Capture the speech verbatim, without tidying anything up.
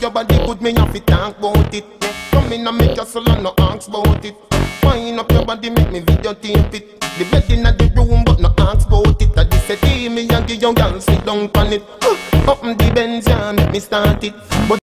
your body good, me have to talk about it. Come in and make your soul and no ask about it. Wind up your body, make me videotape it. The bed in the room, but no ask about it. I just say, me and give your girl sit down on it. Up in the Benz, yeah, make me start it. But